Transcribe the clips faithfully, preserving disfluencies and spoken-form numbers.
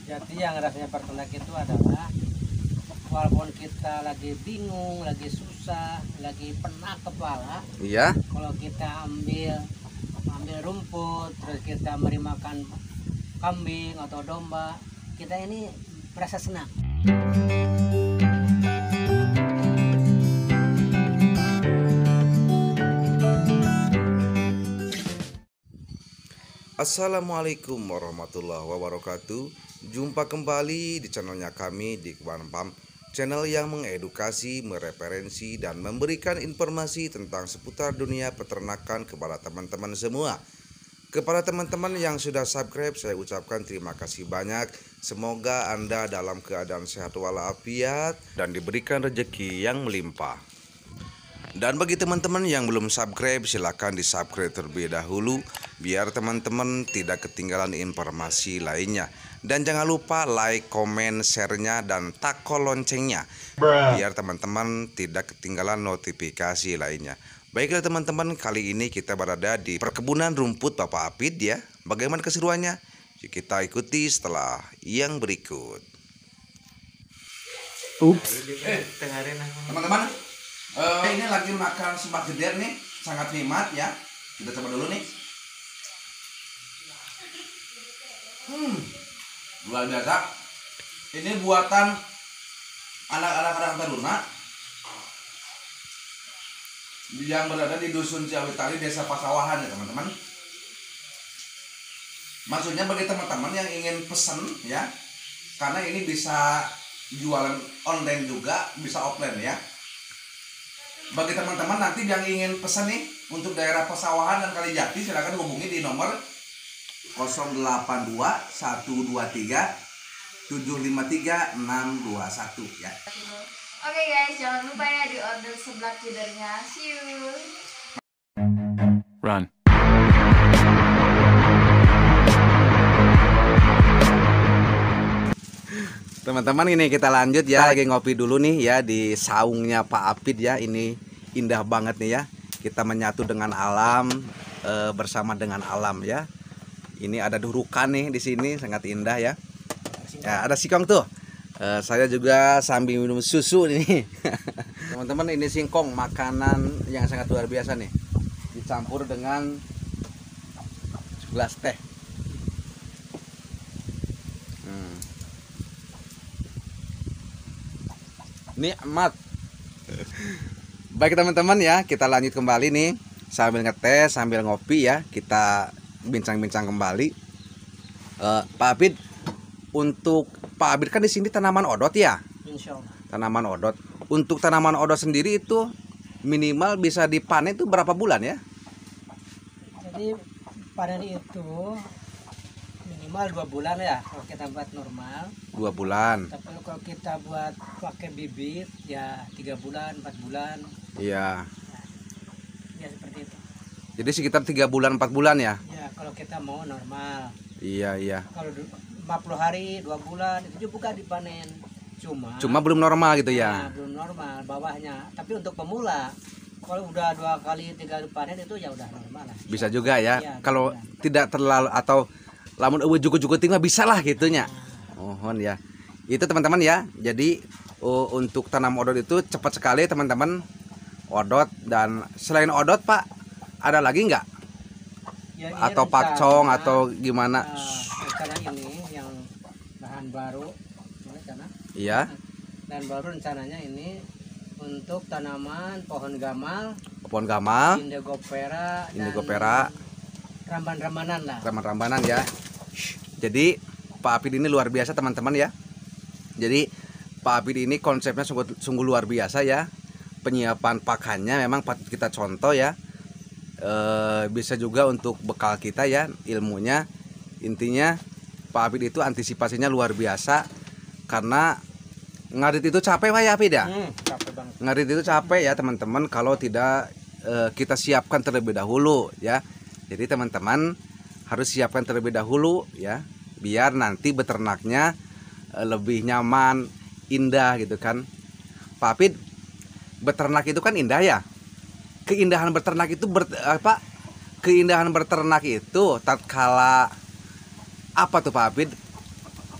Jadi yang rasanya berternak itu adalah walaupun kita lagi bingung, lagi susah, lagi penak kepala, Iya. kalau kita ambil ambil rumput, terus kita beri makan kambing atau domba, kita ini merasa senang. Assalamualaikum warahmatullahi wabarakatuh. Jumpa kembali di channelnya kami di Kebun Pam, channel yang mengedukasi, mereferensi, dan memberikan informasi tentang seputar dunia peternakan kepada teman-teman semua. Kepada teman-teman yang sudah subscribe, saya ucapkan terima kasih banyak. Semoga Anda dalam keadaan sehat walafiat dan diberikan rezeki yang melimpah. Dan bagi teman-teman yang belum subscribe, silahkan di subscribe terlebih dahulu biar teman-teman tidak ketinggalan informasi lainnya. Dan jangan lupa like, komen, share-nya, dan takol loncengnya biar teman-teman tidak ketinggalan notifikasi lainnya. Baiklah teman-teman, kali ini kita berada di perkebunan rumput Bapak Apid ya. Bagaimana keseruannya? Kita ikuti setelah yang berikut. Ups. Eh, teman-teman, uh, ini lagi makan semak geder nih, sangat nikmat ya. Kita coba dulu nih. Hmm, luar biasa. Ini buatan anak-anak Karang Taruna yang berada di Dusun Ciawitali, Desa Pasawahan ya teman-teman. Maksudnya bagi teman-teman yang ingin pesen ya, karena ini bisa jualan online juga, bisa offline ya. Bagi teman-teman nanti yang ingin pesan nih untuk daerah Pasawahan dan Kalijati, silakan hubungi di nomor nol delapan dua satu dua tiga tujuh lima tiga enam dua satu ya. Oke guys, jangan lupa ya di order sebelah feedernya. See you. Run. Teman-teman, ini kita lanjut ya, lagi ngopi dulu nih ya di saungnya Pak Apid ya. Ini indah banget nih ya. Kita menyatu dengan alam, e, bersama dengan alam ya. Ini ada durukan nih di sini, sangat indah ya. Ya, ada singkong tuh. E, saya juga sambil minum susu nih. Teman-teman, ini singkong, makanan yang sangat luar biasa nih. Dicampur dengan segelas teh. Hmm. Nikmat. Baik teman-teman ya, kita lanjut kembali nih sambil ngetes, sambil ngopi ya. Kita bincang-bincang kembali. Uh, Pak Apid, untuk Pak Apid kan di sini tanaman odot ya? Insya Allah. Tanaman odot. Untuk tanaman odot sendiri itu minimal bisa dipanen itu berapa bulan ya? Jadi panen itu minimal dua bulan ya kalau kita buat normal. Dua bulan. Tapi kalau kita buat pakai bibit ya tiga bulan, empat bulan. Iya. Ya seperti itu. Jadi sekitar tiga bulan, empat bulan ya? Ya kalau kita mau normal. Iya, iya. Kalau lima puluh hari, dua bulan itu juga dipanen. Cuma Cuma belum normal gitu ya, ya? belum normal bawahnya. Tapi untuk pemula, kalau udah dua kali, tiga kali panen itu ya udah normal lah. Bisa juga ya. Ya, Kalau bisa. tidak terlalu atau lamun eueuh juku-juku tinggal bisa lah gitunya. Mohon ya. Itu teman-teman ya. Jadi uh, untuk tanam odot itu cepat sekali teman-teman. Odot, dan selain odot Pak, ada lagi nggak? Ya, ini Atau rencana, pakcong atau gimana? uh, rencana ini yang lahan baru rencana. Iya. Dan baru rencananya ini untuk tanaman pohon gamal, Pohon gamal, indigo pera, indigo pera, ramban-rambanan lah. ramban-rambanan ya. Jadi Pak Apid ini luar biasa teman-teman ya. Jadi Pak Apid ini konsepnya sungguh, sungguh luar biasa ya. Penyiapan pakannya memang patut kita contoh ya. E, bisa juga untuk bekal kita ya ilmunya. Intinya Pak Apid itu antisipasinya luar biasa. Karena ngarit itu capek Pak ya Apid ya. Hmm, capek banget. Ngarit itu capek ya teman-teman kalau tidak e, kita siapkan terlebih dahulu ya. Jadi teman-teman harus siapkan terlebih dahulu ya, biar nanti beternaknya e, lebih nyaman, indah gitu kan. Pak Apid, beternak itu kan indah ya. Keindahan beternak itu ber, apa? Keindahan beternak itu tatkala apa tuh Pak Apid?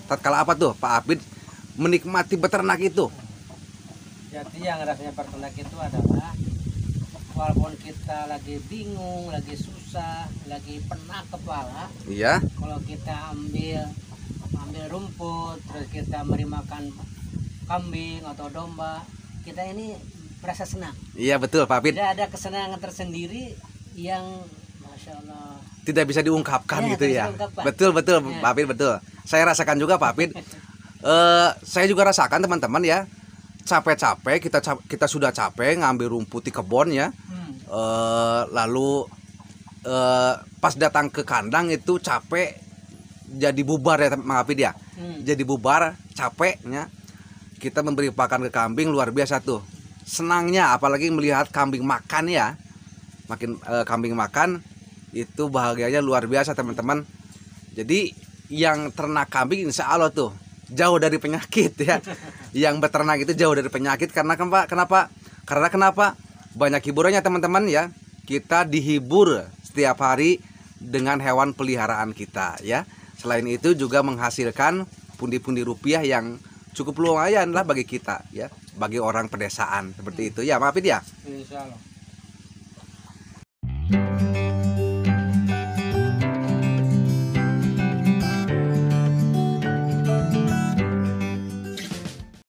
tatkala apa tuh Pak Apid menikmati beternak itu? Jadi yang rasanya berternak itu adalah walaupun kita lagi bingung, lagi susah, lagi penak kepala, Iya. kalau kita ambil ambil rumput, terus kita beri makan kambing atau domba, kita ini merasa senang. Iya betul Pak Apid. Tidak ada kesenangan tersendiri yang masya Allah Tidak bisa diungkapkan Ya, gitu tidak ya. bisa diungkapkan. Betul betul Ya. Pak Apid betul. Saya rasakan juga Pak Apid. Eh, saya juga rasakan teman-teman ya. Capek-capek kita cap- kita sudah capek ngambil rumput di kebun ya. hmm. Eh, lalu eh, pas datang ke kandang itu capek jadi bubar ya Pak Apid ya. Hmm. Jadi bubar capeknya kita memberi pakan ke kambing luar biasa tuh. Senangnya apalagi melihat kambing makan ya. Makin eh, kambing makan itu bahagianya luar biasa teman-teman. Jadi yang ternak kambing insya Allah tuh jauh dari penyakit ya. Yang beternak itu jauh dari penyakit karena kenapa? Kenapa? Karena kenapa? Banyak hiburannya teman-teman ya. Kita dihibur setiap hari dengan hewan peliharaan kita ya. Selain itu juga menghasilkan pundi-pundi rupiah yang cukup lumayan lah bagi kita ya, bagi orang pedesaan seperti itu ya, maafin ya. Insya Allah.